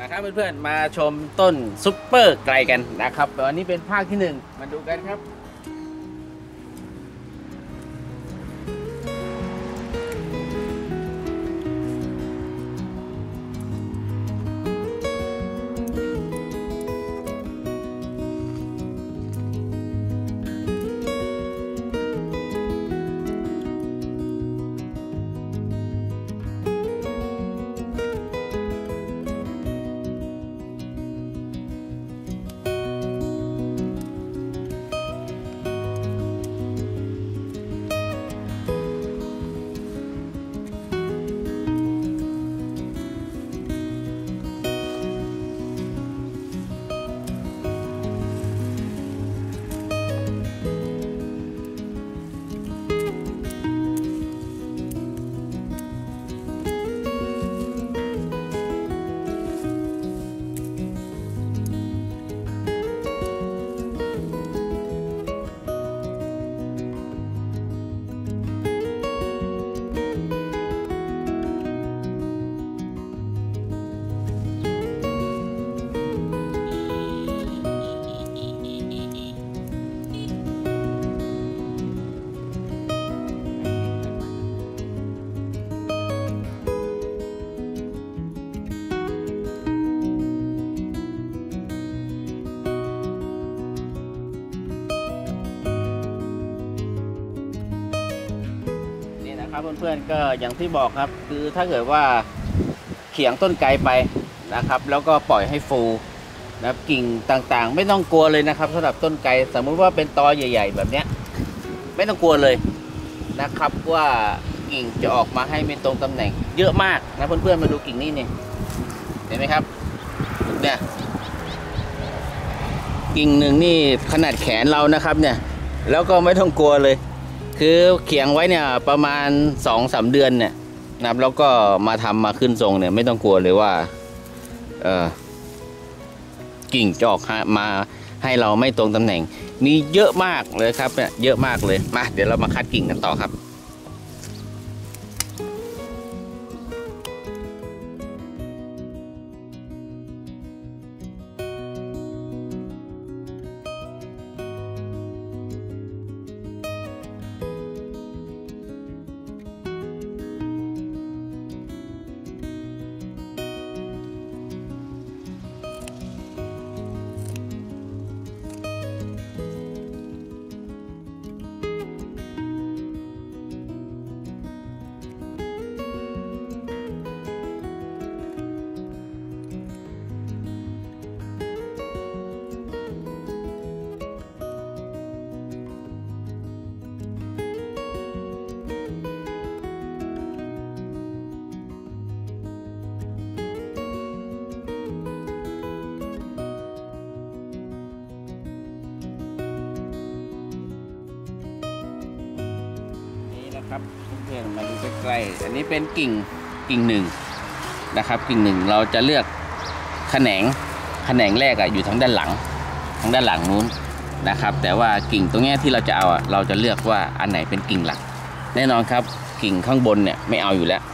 นะครับเพื่อนๆมาชมต้นซุปเปอร์ไกลกันนะครับวันนี้เป็นภาคที่1มาดูกันครับครับเพื่อนๆก็อย่างที่บอกครับคือถ้าเกิดว่าเขียงต้นไกลไปนะครับแล้วก็ปล่อยให้ฟูนะกิ่งต่างๆไม่ต้องกลัวเลยนะครับสำหรับต้นไกลสมมุติว่าเป็นตอใหญ่ๆแบบเนี้ยไม่ต้องกลัวเลยนะครับว่ากิ่งจะออกมาให้ไม่ตรงตำแหน่งเยอะมากนะเพื่อนๆมาดูกิ่งนี้นี่เห็นไหมครับเนี่ยกิ่งหนึ่งนี่ขนาดแขนเรานะครับเนี่ยแล้วก็ไม่ต้องกลัวเลยคือเขียงไว้เนี่ยประมาณ 2-3 เดือนเนี่ยนะครับแล้วก็มาทำมาขึ้นทรงเนี่ยไม่ต้องกลัวเลยว่ากิ่งจะออกมาให้เราไม่ตรงตำแหน่งมีเยอะมากเลยครับเนี่ยเยอะมากเลยมาเดี๋ยวเรามาคัดกิ่งกันต่อครับครับเพื่อนๆมาดูใกล้ๆอันนี้เป็นกิ่งหนึ่งนะครับกิ่งหนึ่งเราจะเลือกแขนงแรกอยู่ทางด้านหลังนู้นนะครับแต่ว่ากิ่งตรงนี้ที่เราจะเอาเราจะเลือกว่าอันไหนเป็นกิ่งหลักแน่นอนครับกิ่งข้างบนเนี่ยไม่เอาอยู่แล้ว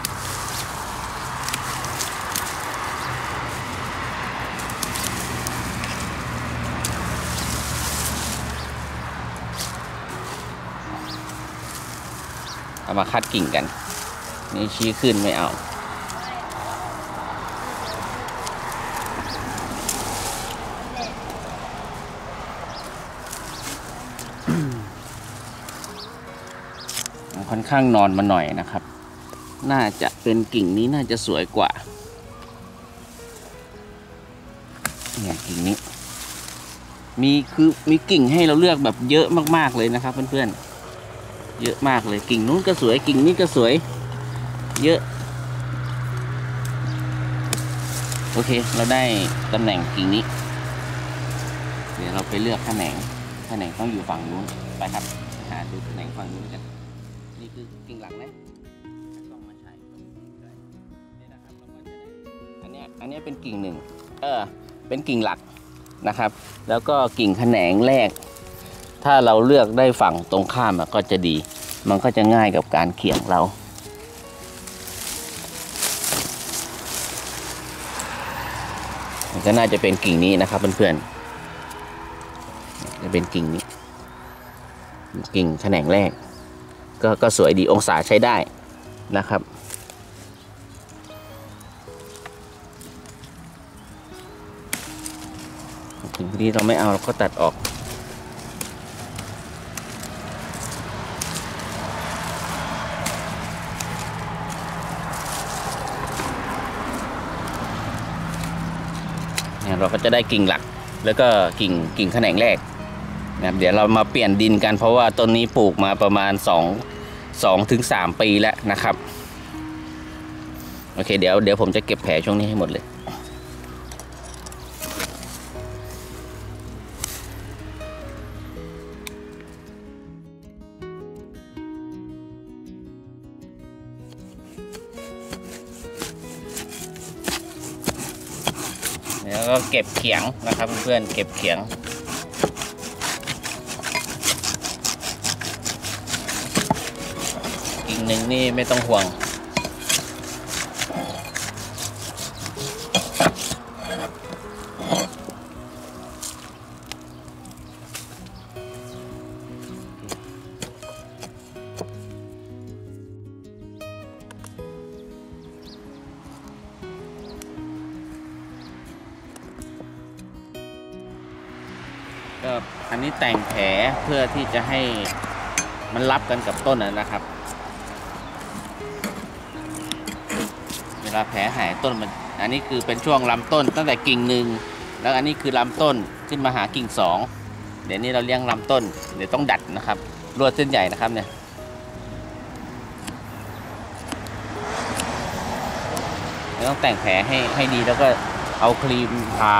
เอามาคัดกิ่งกันนี่ชี้ขึ้นไม่เอาค่อนข้างนอนมาหน่อยนะครับน่าจะเป็นกิ่งนี้น่าจะสวยกว่าเนี่ยกิ่งนี้มีกิ่งให้เราเลือกแบบเยอะมากๆเลยนะครับเพื่อนๆเยอะมากเลยกิ่งนู้นก็สวยกิ่งนี้ก็สวยเยอะโอเคเราได้ตำแหน่งกิ่งนี้เดี๋ยวเราไปเลือกแขนงต้องอยู่ฝั่งนู้นไปครับหาดูแขนงฝั่งนู้นกันนี่คือกิ่งหลังนะต้องมาใช้นี่นะครับเราก็จะได้อันนี้เป็นกิ่งหนึ่งเป็นกิ่งหลักนะครับแล้วก็กิ่งแขนงแรก ถ้าเราเลือกได้ฝั่งตรงข้ามก็จะดีมันก็จะง่ายกับการเขียงเราก็น่าจะเป็นกิ่งนี้นะครับเพื่อนๆจะเป็นกิ่งนี้กิ่งแขนงแรกก็สวยดีองศาใช้ได้นะครับถึงที่เราไม่เอาเราก็ตัดออกเนี่ยเราก็จะได้กิ่งหลักแล้วก็กิ่งแขนงแรกนะเดี๋ยวเรามาเปลี่ยนดินกันเพราะว่าต้นนี้ปลูกมาประมาณ2 ถึง 3 ปีแล้วนะครับโอเคเดี๋ยวผมจะเก็บแผลช่วงนี้ให้หมดเลยแล้วก็เก็บเขียงนะครับเพื่อนเก็บเขียงกิ่งหนึ่งนี่ไม่ต้องห่วงก็อันนี้แต่งแผลเพื่อที่จะให้มันรับกันกับต้นนะครับเวลาแผลหายต้นมันอันนี้คือเป็นช่วงลำต้นตั้งแต่กิ่งหนึ่งแล้วอันนี้คือลำต้นขึ้นมาหากิ่ง2เดี๋ยวนี้เราเลี้ยงลำต้นเดี๋ยวต้องดัดนะครับลวดเส้นใหญ่นะครับเนี่ยต้องแต่งแผลให้ดีแล้วก็เอาครีมทา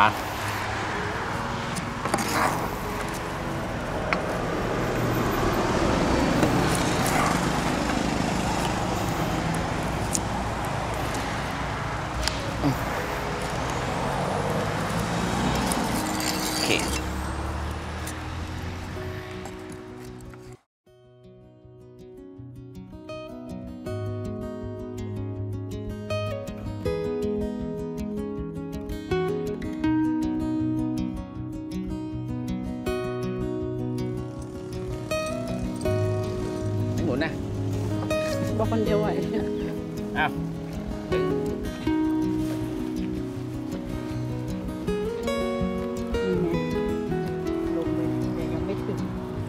โอเคไม่หมุนนะบอกคนเดียวไหวอ้าวลงเลยแต่ยังไม่ถึง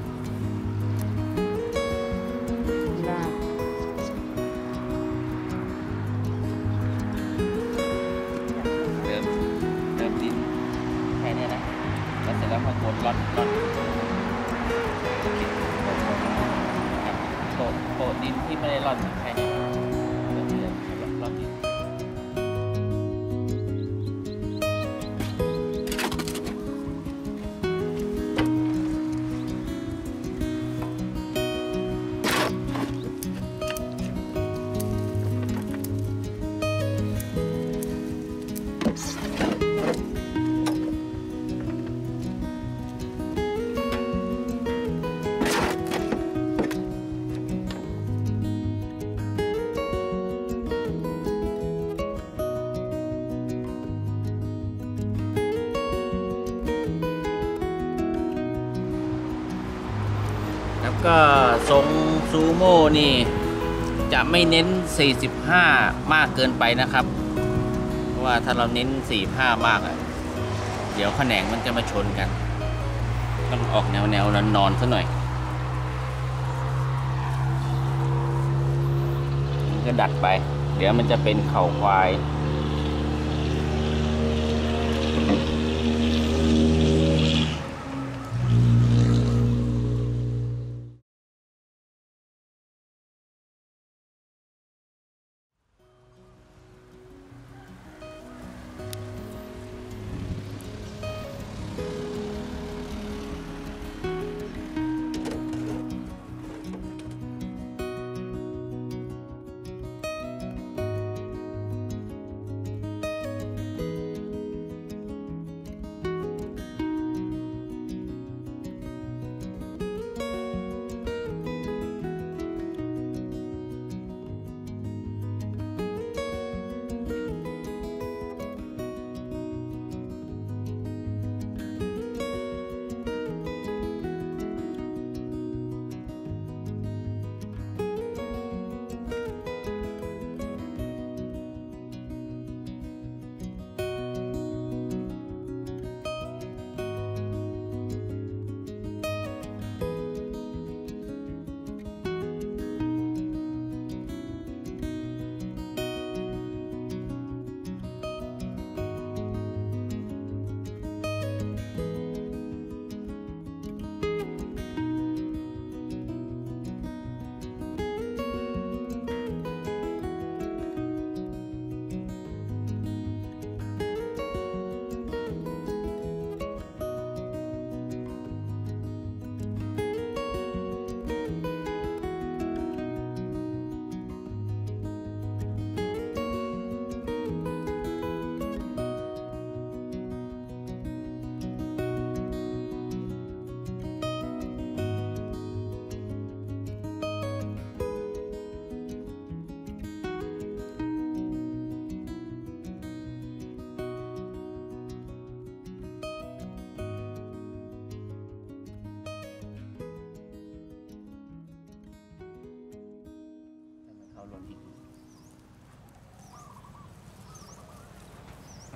ลากเริ่มดินแค่นี้นะแล้วเสร็จแล้วพอกดร่อนโปะดินที่ไม่ได้ร่อนแค่นี้ร่อนดินแล้วก็ทรงซูโม่นี่จะไม่เน้น45มากเกินไปนะครับเพราะว่าถ้าเราเน้น45มากเดี๋ยวแขนงมันจะมาชนกันต้องออกแนวนอนซะหน่อยมันก็ดัดไปเดี๋ยวมันจะเป็นเข่าควาย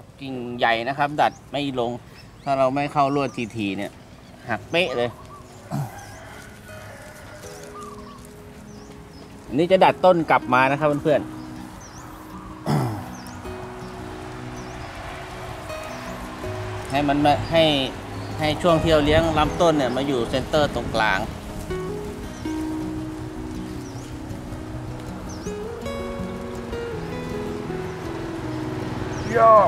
กิ่งใหญ่นะครับดัดไม่ลงถ้าเราไม่เข้าลวดทีเนี่ยหักเป๊ะเลยอันนี้จะดัดต้นกลับมานะครับเพื่อนๆให้มันให้ช่วงที่เราเลี้ยงลำต้นเนี่ยมาอยู่เซนเตอร์ตรงกลางย่อ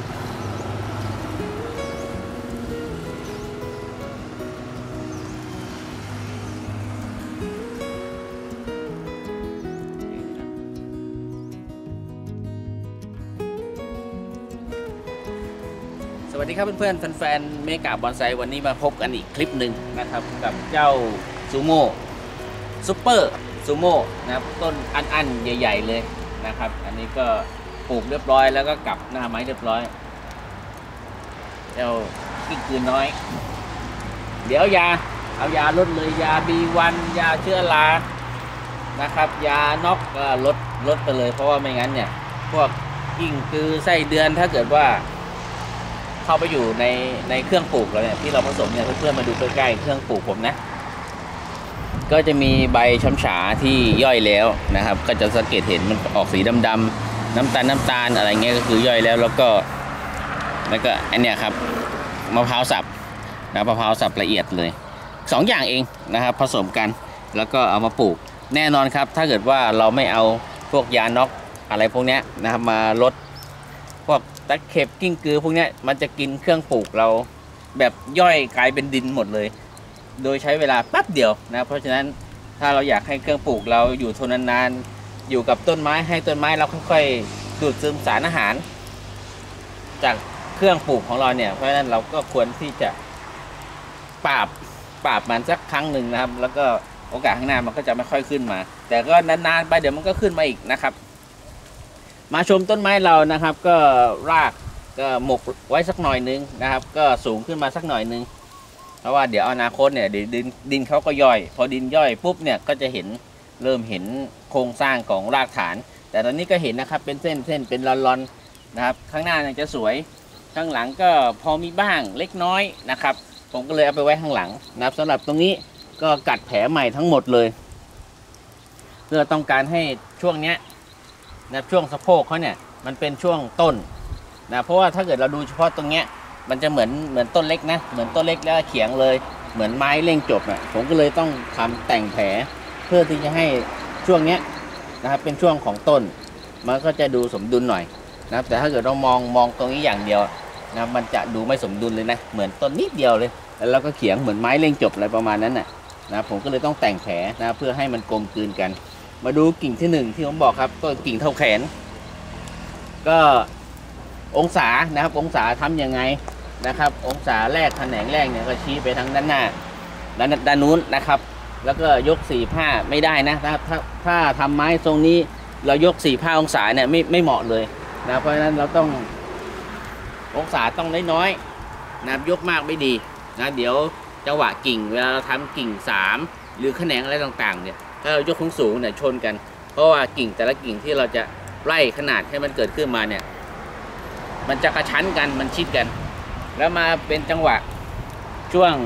สวัสดีครับเพื่อนๆแฟนๆเมกาบอนไซวันนี้มาพบกันอีกคลิปหนึ่งนะครับกับเจ้าซูโม่ซุปเปอร์ซูโม่นะครับต้นอันๆใหญ่ๆเลยนะครับอันนี้ก็ปลูกเรียบร้อยแล้วก็กลับหน้าไม้เรียบร้อยเจ้ากิ้งกืนน้อยเดี๋ยวเอายาลดเลยยา B1 ยาเชื้อรานะครับยาน็อกก็ลดไปเลยเพราะว่าไม่งั้นเนี่ยพวกกิ้งกือไส้เดือนถ้าเกิดว่าเข้าไปอยู่ในเครื่องปลูกเราเนี่ยที่เราผสมเนี่ยเพื่อนๆมาดูใกล้ๆเครื่องปลูกผมนะก็จะมีใบช้ำฉาที่ย่อยแล้วนะครับก็จะสังเกตเห็นมันออกสีดำๆน้ำตาลอะไรเงี้ยก็คือย่อยแล้วก็อันเนี้ยครับมะพร้าวสับนะมะพร้าวสับละเอียดเลย2อย่างเองนะครับผสมกันแล้วก็เอามาปลูกแน่นอนครับถ้าเกิดว่าเราไม่เอาพวกยาน็อกอะไรพวกนี้นะครับมาลดพวกตะเข็บกิ้งกือพวกนี้มันจะกินเครื่องปลูกเราแบบย่อยกลายเป็นดินหมดเลยโดยใช้เวลาแป๊บเดียวนะเพราะฉะนั้นถ้าเราอยากให้เครื่องปลูกเราอยู่ทนนานๆอยู่กับต้นไม้ให้ต้นไม้เราค่อยๆดูดซึมสารอาหารจากเครื่องปลูกของเราเนี่ยเพราะฉะนั้นเราก็ควรที่จะปราบมันสักครั้งหนึ่งนะครับแล้วก็โอกาสข้างหน้ามันก็จะไม่ค่อยขึ้นมาแต่ก็นานๆไปเดี๋ยวมันก็ขึ้นมาอีกนะครับมาชมต้นไม้เรานะครับก็รากก็หมกไว้สักหน่อยนึงนะครับก็สูงขึ้นมาสักหน่อยนึงเพราะว่าเดี๋ยวอนาคตเนี่ยดินเขาก็ย่อยพอดินย่อยปุ๊บเนี่ยก็จะเริ่มเห็นโครงสร้างของรากฐานแต่ตอนนี้ก็เห็นนะครับเป็นเส้นเป็นลอนๆนะครับข้างหน้าเนี่ยจะสวยข้างหลังก็พอมีบ้างเล็กน้อยนะครับผมก็เลยเอาไปไว้ข้างหลังนะครับสำหรับตรงนี้ก็กัดแผลใหม่ทั้งหมดเลยเพื่อต้องการให้ช่วงเนี้ยนะช่วงสะโพกเขาเนี่ยมันเป็นช่วงต้นนะเพราะว่าถ้าเกิดเราดูเฉพาะตรงเนี้ยมันจะเหมือนต้นเล็กนะเหมือนต้นเล็กแล้วเขียงเลยเหมือนไม้เล่งจบนะผมก็เลยต้องทำแต่งแผลเพื่อที่จะให้ช่วงเนี้ยนะครับเป็นช่วงของต้นมันก็จะดูสมดุลหน่อยนะแต่ถ้าเกิดเรามองตรงนี้อย่างเดียวนะมันจะดูไม่สมดุลเลยนะเหมือนต้นนิดเดียวเลยแล้วก็เขียงเหมือนไม้เล่งจบอะไรประมาณนั้นนะผมก็เลยต้องแต่งแผลนะเพื่อให้มันกลมกลืนกันมาดูกิ่งที่1ที่ผมบอกครับก็กิ่งเท่าแขนก็องศานะครับองศาทำยังไงนะครับองศาแรกแขนงแรกเนี่ยก็ชี้ไปทางด้านหน้าด้านนู้นนะครับแล้วก็ยก45ไม่ได้นะครับถ้าทำไม้ทรงนี้เรายก45องศาเนี่ยไม่เหมาะเลยนะเพราะฉะนั้นเราต้ององศาต้องน้อยๆนะยกมากไม่ดีนะเดี๋ยวจังหวะกิ่งเวลาเราทำกิ่ง3หรือแขนงอะไรต่างๆเนี่ยถ้าเรายกสูงเนี่ยชนกันเพราะว่ากิ่งแต่ละกิ่งที่เราจะไล่ขนาดให้มันเกิดขึ้นมาเนี่ยมันจะกระชั้นกันมันชิดกันแล้วมาเป็นจังหวะช่วง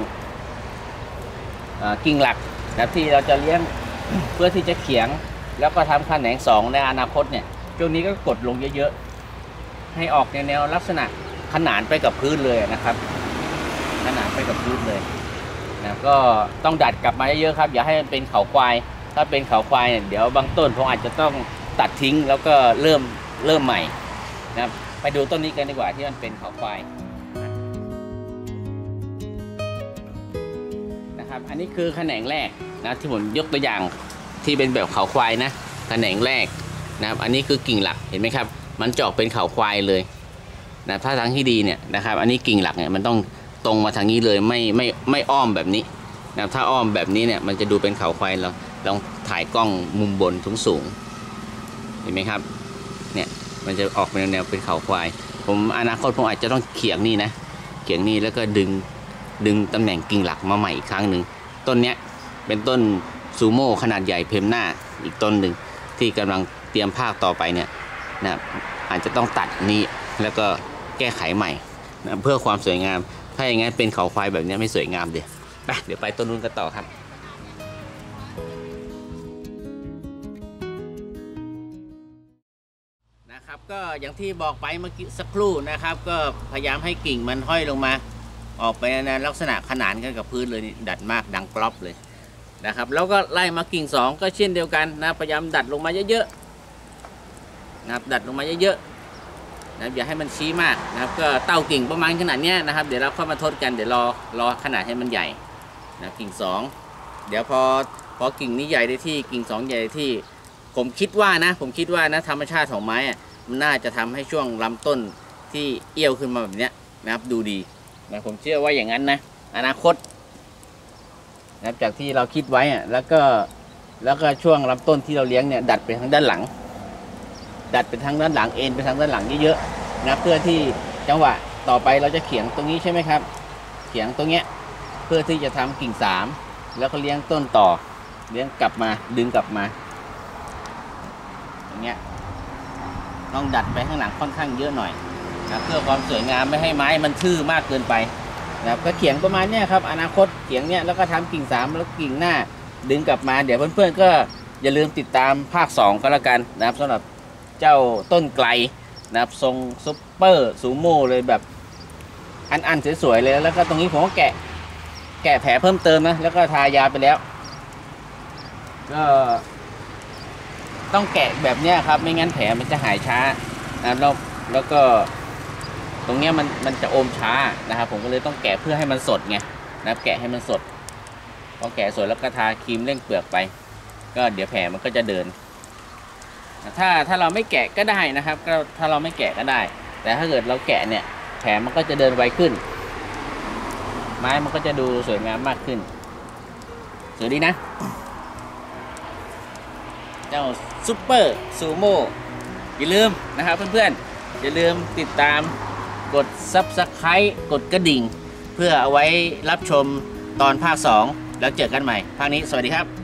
กิ่งหลักนะที่เราจะเลี้ยง เพื่อที่จะเขียงแล้วก็ทำแขนง2ในอนาคตเนี่ยช่วงนี้ก็กดลงเยอะๆให้ออกในแนวลักษณะขนานไปกับพื้นเลยนะครับขนานไปกับพื้นเลยนะก็ต้องดัดกลับมาเยอะๆครับอย่าให้มันเป็นเขาควายถ้าเป็นเขาควายเนี่ยเดี๋ยวบางต้นผมอาจจะต้องตัดทิ้งแล้วก็เริ่มใหม่นะครับไปดูต้นนี้กันดีกว่าที่มันเป็นเขาควายนะครับอันนี้คือแขนงแรกนะที่ผมยกตัวอย่างที่เป็นแบบเขาควายนะแขนงแรกนะครับอันนี้คือกิ่งหลักเห็นไหมครับมันจะออกเป็นเขาควายเลยนะถ้าทางที่ดีเนี่ยนะครับอันนี้กิ่งหลักเนี่ยมันต้องตรงมาทางนี้เลยไม่อ้อมแบบนี้นะถ้าอ้อมแบบนี้เนี่ยมันจะดูเป็นเขาควายเราลองถ่ายกล้องมุมบนสูงเห็นไหมครับเนี่ยมันจะออกเป็นแนวเป็นเขาควายผมอนาคตผมอาจจะต้องเขียงนี่นะเขียงนี่แล้วก็ดึงตำแหน่งกิ่งหลักมาใหม่อีกครั้งหนึ่งต้นเนี้ยเป็นต้นซูโม่ขนาดใหญ่เพมหน้าอีกต้นหนึ่งที่กำลังเตรียมภาคต่อไปเนี่ยนะอาจจะต้องตัดนี้แล้วก็แก้ไขใหม่นะเพื่อความสวยงามถ้าอย่างงั้นเป็นเขาควายแบบนี้ไม่สวยงามเดี๋ยวไปต้นนู้นกันต่อครับนะครับก็อย่างที่บอกไปเมื่อกี้สักครู่นะครับก็พยายามให้กิ่งมันห้อยลงมาออกไปในลักษณะขนานกันกับพื้นเลยดัดมากดังกรอบเลยนะครับแล้วก็ไล่มากิ่ง2ก็เช่นเดียวกันนะพยายามดัดลงมาเยอะๆนะครับดัดลงมาเยอะๆนะอย่าให้มันชี้มากนะครับก็เต้ากิ่งประมาณขนาดนี้นะครับเดี๋ยวเราเข้ามาทดกันเดี๋ยวรอขนาดให้มันใหญ่นะกิ่ง2เดี๋ยวพอกิ่งนี้ใหญ่ได้ที่กิ่ง2ใหญ่ได้ที่ผมคิดว่านะธรรมชาติของไม้มันน่าจะทำให้ช่วงลำต้นที่เอี้ยวขึ้นมาแบบนี้นะครับดูดีนะผมเชื่อว่าอย่างนั้นนะอนาคตนะครับจากที่เราคิดไว้แล้วก็ช่วงลำต้นที่เราเลี้ยงเนี่ยดัดไปทางด้านหลังดัดไปทางด้านหลังเอ็นไปทางด้านหลังเยอะๆนะเพื่อที่จังหวะต่อไปเราจะเขียงตรงนี้ใช่ไหมครับเขียงตรงเนี้ยเพื่อที่จะทำกิ่ง3แล้วก็เลี้ยงต้นต่อเลี้ยงกลับมาดึงกลับมาอย่างเงี้ยต้องดัดไปข้างหลังค่อนข้างเยอะหน่อยนะเพื่อความสวยงามไม่ให้ไม้มันทื่อมากเกินไปนะครับก็เขียงประมาณเนี้ยครับอนาคตเขียงเนี้ยแล้วก็ทำกิ่ง3แล้วกิ่งหน้าดึงกลับมาเดี๋ยวเพื่อนๆก็อย่าลืมติดตามภาค2ก็แล้วกันนะครับสำหรับเจ้าต้นไกลนะครับทรงซุปเปอร์ซูโม่เลยแบบอันสวยๆเลยแล้วก็ตรงนี้ผมก็แกะแผลเพิ่มเติมนะแล้วก็ทายาไปแล้วก็ต้องแกะแบบเนี้ยครับไม่งั้นแผลมันจะหายช้านะแล้วก็ตรงเนี้ยมันจะอมช้านะครับผมก็เลยต้องแกะเพื่อให้มันสดไงนะครับแกะให้มันสดพอแกะสดแล้วก็ทาครีมเร่งเปลือกไปก็เดี๋ยวแผลมันก็จะเดินถ้าเราไม่แกะก็ได้นะครับก็ถ้าเราไม่แกะก็ได้แต่ถ้าเกิดเราแกะเนี่ยแผลมันก็จะเดินไวขึ้นไม้มันก็จะดูสวยงามมากขึ้นสวยดีนะเจ้าซุปเปอร์ซูโม่อย่าลืมนะครับเพื่อนๆอย่าลืมติดตามกด Subscribe กดกระดิ่งเพื่อเอาไว้รับชมตอนภาค2แล้วเจอกันใหม่ภาคนี้สวัสดีครับ